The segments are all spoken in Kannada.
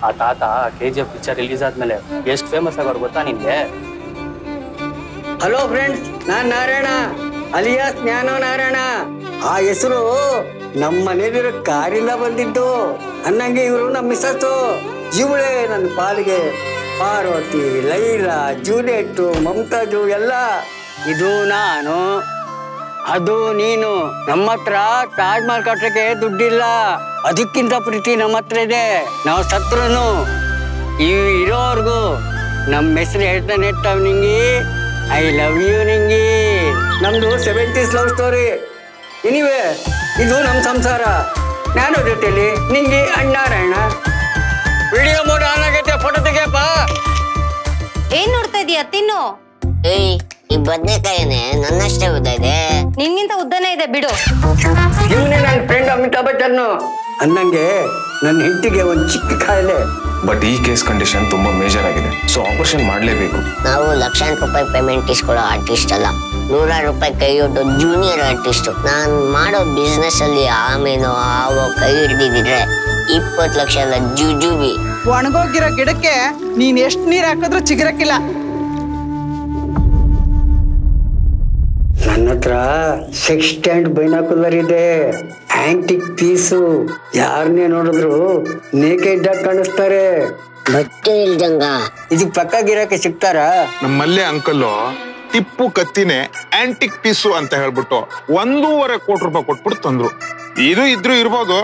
ಆ ತಾತ KGF ಪಿಕ್ಚರ್ ರಿಲೀಸ್ ಆದ್ಮೇಲೆ ಎಷ್ಟು ಫೇಮಸ್ ಆಗೋರು ಗೊತ್ತಾ ನಿನ್ಗೆ? ಹಲೋ ಫ್ರೆಂಡ್ಸ್, ನಾನ್ ನಾರಾಯಣ ಅಲಿಯಾಸ್ ಜ್ಞಾನೋ ನಾರಾಯಣ. ಆ ಹೆಸರು ನಮ್ಮ ಮನೇಲಿರೋ ಕಾರಿಂದ ಬಂದಿದ್ದು. ಅನ್ನಂಗೆ ಇವರು ನಮ್ಮ ಮಿಸಸ್ಸು. ಇವಳೇ ನನ್ನ ಪಾಲಿಗೆ ಪಾರ್ವತಿ, ಲೈಲಾ, ಜೂಲಿಯೆಟ್ಟು, ಮಮತಾಜು ಎಲ್ಲ. ಇದು ನಾನು, ಅದು ನೀನು. ನಮ್ಮ ಹತ್ರ ತಾಜ್ ಮಹಲ್ ಕಟ್ಟಕ್ಕೆ ದುಡ್ಡಿಲ್ಲ, ಅದಕ್ಕಿಂತ ಪ್ರೀತಿ ನಮ್ಮ ಹತ್ರ ಇದೆ. ನಾವು ಸತ್ರುನು ಇರೋರ್ಗು ನಮ್ಮ ಹೆಸರು ಹೇಳ್ತಾನೆ ಇರ್ತಾವ. Ningi I love you Ningi. ನಮ್ದು 70s ಲವ್ ಸ್ಟೋರಿ. ಎನಿವೆ ಇದು ನಮ್ಮ ಸಂಸಾರ. ನಾನು ಜೊತೆಲಿ Ningi Annarayana. Video mode on ಆಗೈತೆ, ಫೋಟೋ ತೆಗಿಯಪ್ಪ. ಏನ್ ನೋಡ್ತಾ ಇದೀಯ? ತಿನ್ನು. ಏಯ್, ಈ ಬದ್ನೆಕಾಯಿನೇ ನನ್ನಷ್ಟೇ ಉದ್ದ ಇದೆ. ನಿನ್ಗಿಂತ ಉದ್ದನೇ ಇದೆ ಬಿಡು. ಇವನೇ ನನ್ನ ಫ್ರೆಂಡ್ ಅಮಿತಾಬ್ ಬಚ್ಚನ್. ಅನ್ನಂಗೆ ನನ್ನ ಹೆಂಡತಿಗೆ ಒಂದು ಚಿಕ್ಕ ಕಾಯಿಲೆ. ಬಟ್ ಈ ಕೇಸ್ ಕಂಡೀಷನ್ ತುಂಬಾ ಮೇಜರ್ ಆಗಿದೆ, ಸೊ ಆಪರೇಷನ್ ಮಾಡಲೇಬೇಕು. ನಾವು ಲಕ್ಷಾಂತರ ರೂಪಾಯಿ ಪೇಮೆಂಟ್ ಇಸ್ಕೊಳ್ಳೋ ಆರ್ಟಿಸ್ಟ್ ಅಲ್ಲ, 100 ರೂಪಾಯಿ ಕೈ ಒಡ್ಡೋ ಜೂನಿಯರ್ ಆರ್ಟಿಸ್ಟ್. ನಾನ್ ಮಾಡೋ ಬಿಸ್ನೆಸ್ ಅಲ್ಲಿ ಆಮೇನೋ ಹಾವೋ ಕೈ ಹಿಡ್ದಿದ್ರೆ 20 ಲಕ್ಷ ಅಲ್ಲ ಜುಜುಬಿ. ಒಣಗೋಗಿರೋ ಗಿಡಕ್ಕೆ ನೀನ್ ಎಷ್ಟ್ ನೀರ್ ಹಾಕಿದ್ರು ಚಿಗುರಕ್ಕಿಲ್ಲ. ನನ್ನ ಹತ್ರ ಸೆಕ್ಸ್ಟೆಂಟ್ ಬೈನಾಕುಲರ್ ಇದೆ, ಆಂಟಿಕ್ ಪೀಸು. ಯಾರನ್ನೇ ನೋಡಿದ್ರು ನೇಕೆಡ್ ಆಗಿ ಕಾಣಿಸ್ತಾರೆ. ಬಟ್ಟೆ ಇಲ್ದಂಗ ಇದಕ್ ಪಕ್ಕ ಗಿರಕ್ಕೆ ಸಿಗ್ತಾರ? ನಮ್ಮಲ್ಲೇ ಅಂಕಲ್ಲು ಟಿಪ್ಪು ಕತ್ತಿನೇ ಆಂಟಿಕ್ ಪೀಸು ಅಂತ ಹೇಳ್ಬಿಟ್ಟು 1.5 ಕೋಟಿ ರೂಪಾಯಿ ಕೊಟ್ಬಿಟ್ಟು ತಂದ್ರು. ಇದು ಇದ್ರು ಇರ್ಬೋದು.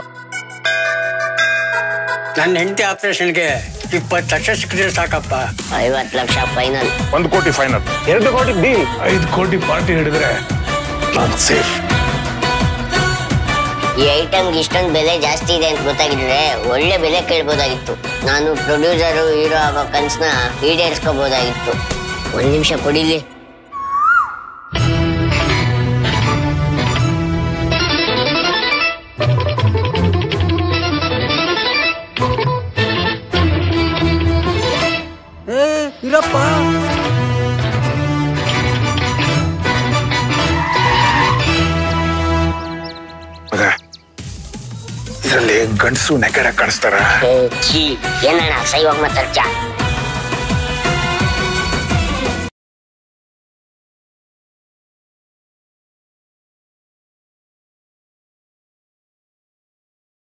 ನನ್ನ ಹೆಂಡತಿ ಆಪರೇಷನ್ಗೆ 20 ಲಕ್ಷ ಸಿಕ್ಕಿದ್ರೆ ಸಾಕಪ್ಪ. 50 ಲಕ್ಷ ಫೈನಲ್. 1 ಕೋಟಿ ಫೈನಲ್, 2 ಕೋಟಿ ಡೀಲ್, 5 ಕೋಟಿ ಪಾರ್ಟಿ ಹಿಡಿದ್ರೆ ನಾನು ಸೇಫ್. ಈ ಐಟಮ್ಗೆ ಇಷ್ಟೊಂದು ಬೆಲೆ ಜಾಸ್ತಿ ಇದೆ ಅಂತ ಗೊತ್ತಾಗಿದ್ರೆ ಒಳ್ಳೆ ಬೆಲೆ ಕೇಳ್ಬೋದಾಗಿತ್ತು. ನಾನು ಪ್ರೊಡ್ಯೂಸರು ಹೀರೋ ಆಗೋ ಕನ್ಸನ್ನ ಈಡೇರಿಸ್ಕೋಬೋದಾಗಿತ್ತು. 1 ನಿಮಿಷ ಕೊಡಿಲಿ. ಇರಪ್ಪ. ಇದರಲ್ಲಿ ಗಂಡಸು ನೆಗಡ ಕಾಣಿಸ್ತಾರ. ಏನಣ್ಣ ಸೈವಾಗ ಮಾತಾಡ್ತೀಯ?